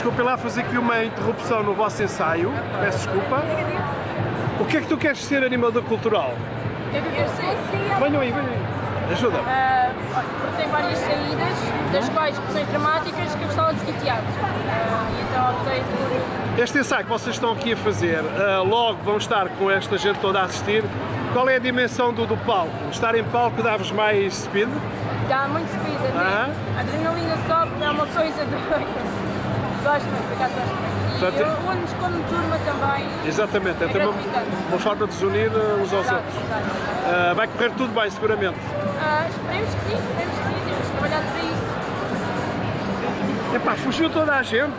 Desculpe lá fazer aqui uma interrupção no vosso ensaio, peço desculpa. O que é que tu queres ser animador cultural? Eu sei, sim. Venham aí, venham aí. Ajuda. Porque tem várias saídas, das quais opções dramáticas que eu gostava de seguir teatro. E então optei por... Este ensaio que vocês estão aqui a fazer, logo vão estar com esta gente toda a assistir. Qual é a dimensão do palco? Estar em palco dá-vos mais speed? Dá muito speed, a adrenalina sobe, é uma coisa doida. Gosto muito, por acaso gosto muito. E eu ando como turma também. Exatamente, é também uma forma de desunir uns aos outros. Exato. Vai correr tudo bem, seguramente. Esperemos que sim, temos que trabalhar para isso. Epá, fugiu toda a gente.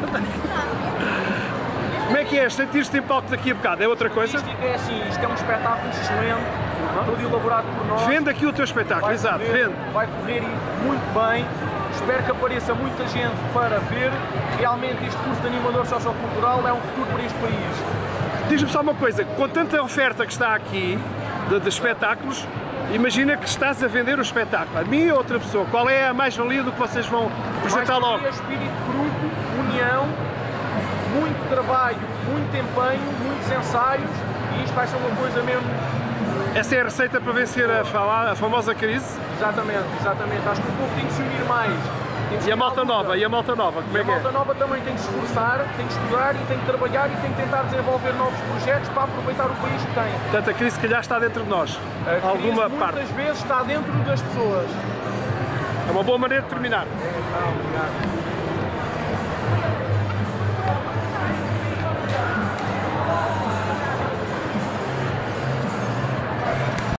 Como é que é? Sentir-te em palco daqui a bocado? É outra coisa? Isto é assim, isto é um espetáculo excelente, todo elaborado por nós. Vende aqui o teu espetáculo, exato, vende. Vai correr muito bem, espero que apareça muita gente para ver. Realmente este curso de animador sociocultural é um futuro para este país. Diz-me só uma coisa, com tanta oferta que está aqui, de espetáculos, imagina que estás a vender o espetáculo. A mim e a outra pessoa, qual é a mais-valia do que vocês vão apresentar logo? Mais-valia, espírito de grupo, união, muito trabalho, muito empenho, muitos ensaios e isto vai ser uma coisa mesmo... Essa é a receita para vencer a famosa crise? Exatamente, exatamente. Acho que o povo tem que se unir mais. E a malta nova, como é que é? A malta nova também tem que se esforçar, tem que estudar e tem que trabalhar e tem que tentar desenvolver novos projetos para aproveitar o país que tem. Portanto, a crise se calhar está dentro de nós, alguma parte. Muitas vezes está dentro das pessoas. É uma boa maneira de terminar. Obrigado.